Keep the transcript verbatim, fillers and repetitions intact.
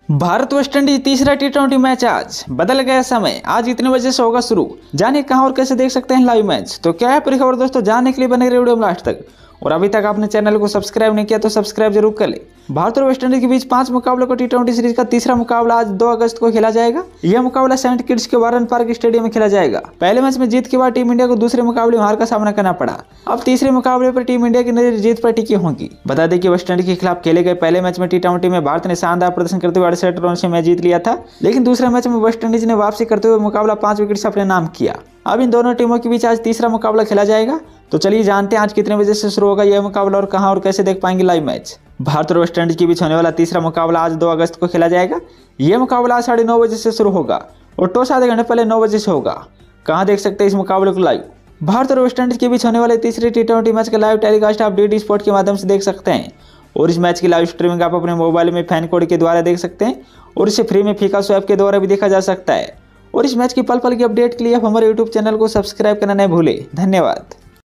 Bharat West Indies तीसरा T twenty match आज बदल गया समय। आज इतने बजे से होगा शुरू। जानिए कहां और कैसे देख सकते हैं लाइव मैच। तो क्या है पूरी खबर दोस्तों, जानने के लिए बने रहे वीडियो में लास्ट तक। और अभी तक आपने चैनल को सब्सक्राइब नहीं किया तो सब्सक्राइब जरूर कर ले। भारत और वेस्ट इंडीज के बीच पांच मुकाबलों का टी ट्वेंटी सीरीज का तीसरा मुकाबला आज दो अगस्त को खेला जाएगा। यह मुकाबला सेंट किट्स के वारन पार्क स्टेडियम में खेला जाएगा। पहले मैच में जीत के बाद टीम इंडिया को दूसरे मुकाबले में हार का सामना करना पड़ा। अब तीसरे मुकाबले पर टीम इंडिया की नजर जीत पर टिकी होगी। बता दें कि वेस्ट इंडीज के खिलाफ खेले गए पहले मैच में टी ट्वेंटी में भारत ने शानदार प्रदर्शन करते हुए अड़सठ रन से मैच जीत लिया था, लेकिन दूसरे मैच में वेस्ट इंडीज ने वापसी करते हुए मुकाबला पांच विकेट से अपने नाम किया। अब इन दोनों टीमों के बीच आज तीसरा मुकाबला खेला जाएगा। तो चलिए जानते हैं आज कितने बजे से शुरू होगा यह मुकाबला और कहां और कैसे देख पाएंगे लाइव मैच। भारत और वेस्ट इंडीज के बीच होने वाला तीसरा मुकाबला आज दो अगस्त को खेला जाएगा। यह मुकाबला आज साढ़े नौ बजे से शुरू होगा और टॉस आधे घंटे पहले नौ बजे से होगा। कहां देख सकते हैं इस मुकाबले को लाइव। भारत और वेस्ट इंडीज के बीच होने वाले तीसरे टी ट्वेंटी मैच का लाइव टेलीकास्ट आप डी डी स्पोर्ट के माध्यम से देख सकते हैं। और इस मैच की लाइव स्ट्रीमिंग आप अपने मोबाइल में फैन कोड के द्वारा देख सकते हैं और इसे फ्री में फीका ऐप के द्वारा भी देखा जा सकता है। और इस मैच की पल पल की अपडेट के लिए आप हमारे यूट्यूब चैनल को सब्सक्राइब करना नहीं भूलें। धन्यवाद।